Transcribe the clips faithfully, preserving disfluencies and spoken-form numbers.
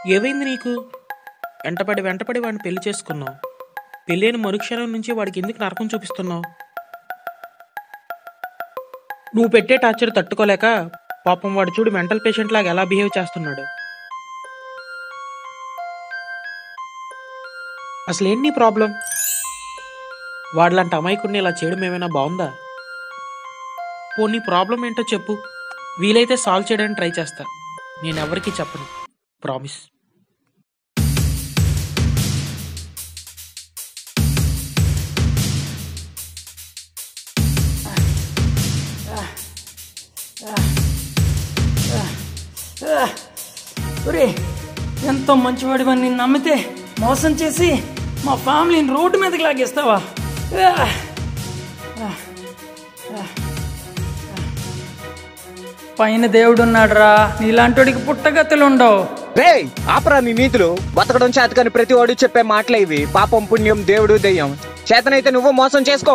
ఏమైంది నీకు? వెంటపడి వెంటపడి వాడిని పెళ్లి చేసుకున్నావు. పెళ్ళైన మరుక్షణం నుంచి వాడికి ఎందుకు నరకం చూపిస్తున్నావు? నువ్వు పెట్టే టార్చర్ తట్టుకోలేక పాపం వాడు చూడు మెంటల్ పేషెంట్ లాగా ఎలా బిహేవ్ చేస్తున్నాడు. అసలు ఏంటి నీ ప్రాబ్లం? వాడిలాంటి అమాయకుడిని ఇలా చేయడం ఏమైనా బాగుందా? పోనీ ప్రాబ్లం ఏంటో చెప్పు, వీలైతే సాల్వ్ చేయడానికి ట్రై చేస్తా. నేను ఎవరికి చెప్పను, ప్రామిస్. ఒరే, ఎంతో మంచివాడివని నిన్ను నమ్మితే మోసం చేసి మా ఫ్యామిలీని రోడ్డు మీదకి లాగేస్తావా? పైన దేవుడున్నాడురా, నీలాంటోడికి పుట్టగతులు ఉండవు. రే ఆపరా నీ నీతులు. బతకడం చేతకాని ప్రతి వాడు చెప్పే మాటలే ఇవి. పాపం పుణ్యం దేవుడు దెయ్యం. చేతనైతే నువ్వు మోసం చేసుకో.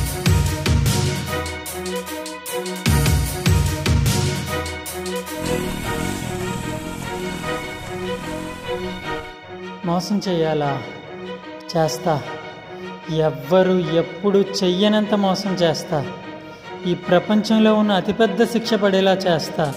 మోసం చెయ్యాలా? చేస్తా. ఎవ్వరు ఎప్పుడు చెయ్యనంత మోసం చేస్తా. ఈ ప్రపంచంలో ఉన్న అతిపెద్ద శిక్ష పడేలా చేస్తా.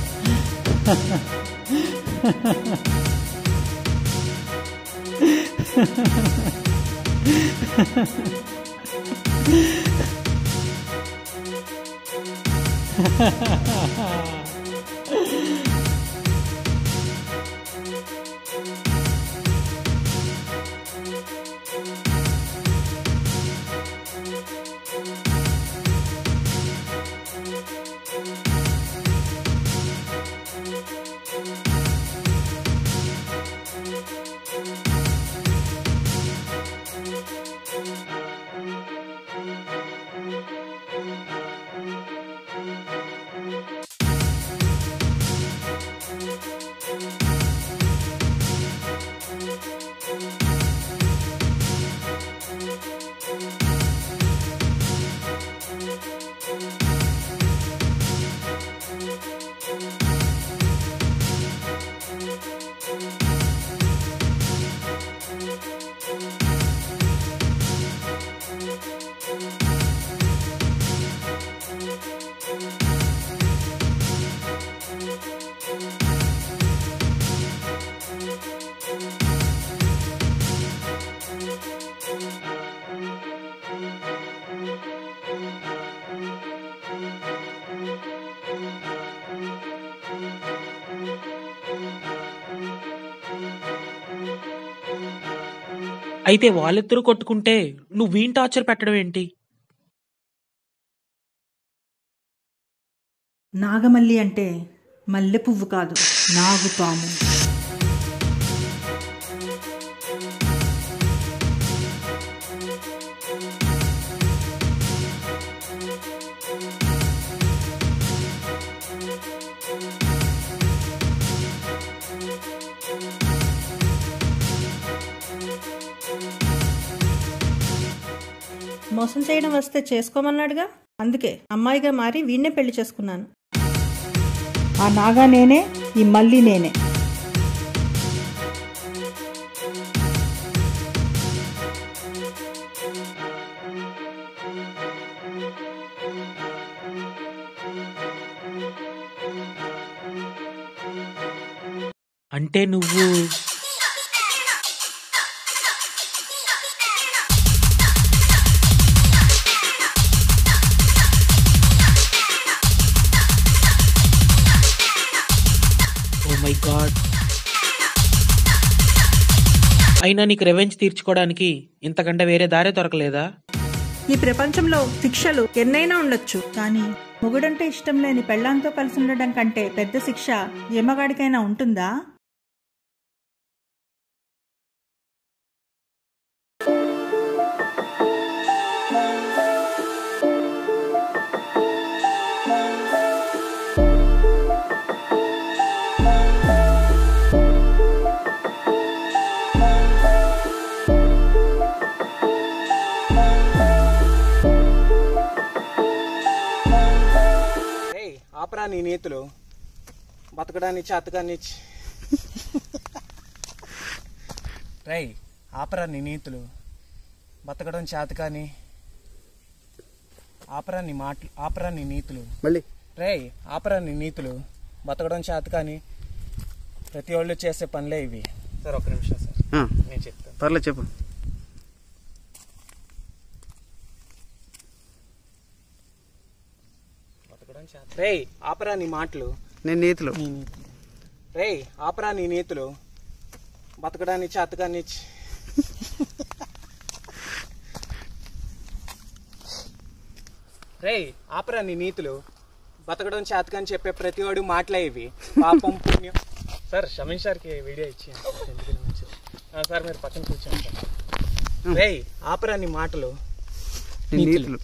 అయితే వాళ్ళిద్దరూ కొట్టుకుంటే నువ్వు వీణ్ టార్చర్ పెట్టడం ఏంటి? నాగమల్లి అంటే మల్లె పువ్వు కాదు, నాగుపాము. మోసం చేయడం వస్తే చేసుకోమన్నాడుగా, అందుకే అమ్మాయిగా మారి వీణ్ణే పెళ్లి చేసుకున్నాను. ఆ నాగా నేనే, ఈ మల్లి నేనే. అంటే నువ్వు మై గాడ్. అయినా నీకు రెవెంజ్ తీర్చుకోవడానికి ఇంతకంటే వేరే దారే దొరకలేదా? ఈ ప్రపంచంలో శిక్షలు ఎన్నైనా ఉండొచ్చు, కానీ మొగుడంటే ఇష్టం లేని పెళ్ళాంతో కలిసి ఉండడం కంటే పెద్ద శిక్ష ఎమ్మగాడికైనా ఉంటుందా? ఆపరా నీ నీతులు. బతకడాన్ని చేతకాన్ని రై ఆపరా నీ నీతులు బతకడం చేత కానీ ఆపరా నీ మాటలు ఆపరా నీ నీతులు మళ్ళీ రే ఆపరా నీ నీతులు బతకడం చేత కానీ ప్రతి వాళ్ళు చేసే పనులే ఇవి. సార్ ఒక నిమిషం సార్ నేను చెప్తాను. పర్లేదు చెప్పు. బతకడం చేత రే ఆపరా నీ మాటలు నేను నీతులు నీ నీతులు రే ఆపరా నీ నీతులు బతకడానికి చేత కానీ రే ఆపరా నీ నీతులు బతకడం చేతకని చెప్పే ప్రతివాడు మాటలే ఇవి. పాపం పుణ్యం. సార్ షమీన్ సార్కి వీడియో ఇచ్చాను సార్, మీరు పక్కన కూర్చోండి సార్. రే ఆపరా నీ మాటలు నీతులు.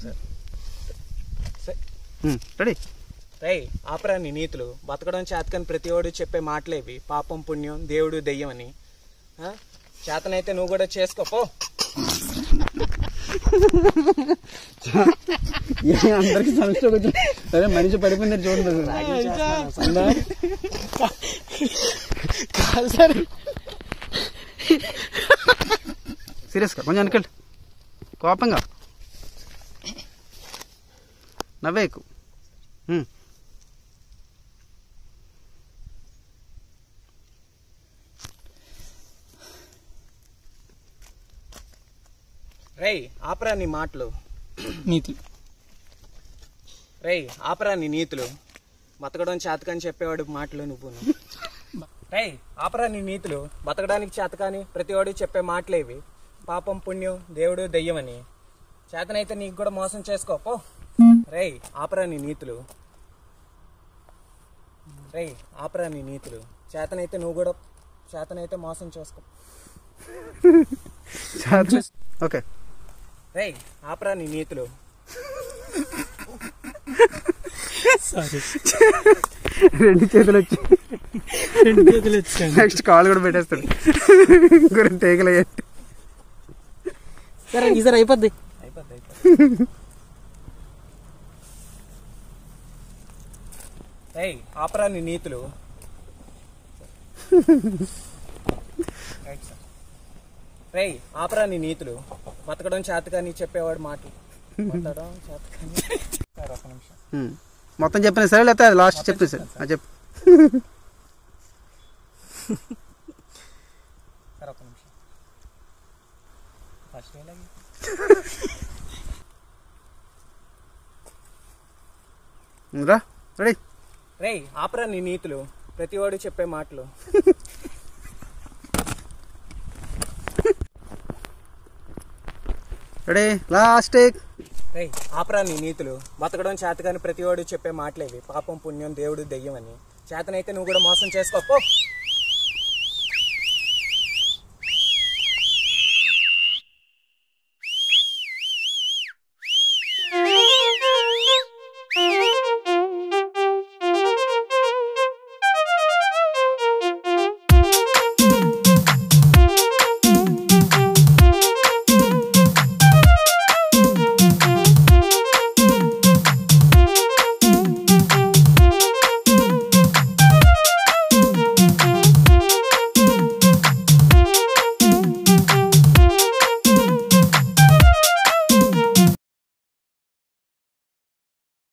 రెడీ. రే ఆపరా నీ నీతులు బతకడం చేతకని ప్రతివాడు చెప్పే మాటలే ఇవి. పాపం పుణ్యం దేవుడు దెయ్యం అని. చేతనైతే నువ్వు కూడా చేసుకోపో. అందరికి సమస్య సరే మనిషి పడిపోయింది చూడండి. సీరియస్గా కొంచెం అనుకెళ్ళి కోపంగా నవ్వేకు. రేయ్ ఆపరా నీ మాటలు నీతులు. రేయ్ ఆపరా నీ నీతులు బతకడం చేతకని చెప్పేవాడు మాటలు నువ్వు. రేయ్ ఆపరా నీ నీతులు బతకడానికి చేతకాని ప్రతివాడు చెప్పే మాటలేవి. పాపం పుణ్యం దేవుడు దెయ్యం అని. చేతనైతే నీకు కూడా మోసం చేసుకోపో. రేయ్ ఆపరా నీ నీతులు రేయ్ ఆపరా నీ నీతులు చేతనైతే నువ్వు కూడా చేతనైతే మోసం చేసుకో. ఓకే. రేయ్ ఆపరా నీ నీతులు రెండు చేతులు వచ్చి రెండు చేతులు వచ్చాయి. నెక్స్ట్ కాల్ కూడా పెట్టేస్తాడు. గురించి తేగలయ్యా. సరే ఈసారి అయిపోద్ది. అయిపోద్ది అయిపోద్ది. రేయ్ ఆపరా నీ నీతులు రేయ్ ఆపరా నీ నీతులు బతకడం చేతకాని చెప్పేవాడు మాటలు. బతకడం చేతకాని. సార్ ఒక నిమిషం మొత్తం చెప్పిన సరే లేకపోతే అది లాస్ట్ చెప్తే సార్ అది చెప్పు. సార్ ఒక నిమిషం ఫస్ట్ రా రెడీ. రేయ్ ఆపరా నీ నీతులు ప్రతివాడు చెప్పే మాటలు. Ready last. రేయ్ ఆపరా నీ నీతులు బతకడం చేతకాని ప్రతివాడు చెప్పే మాటలేవి. పాపం పుణ్యం దేవుడు దెయ్యం అని. చేతనైతే నువ్వు కూడా మోసం చేసుకోపో.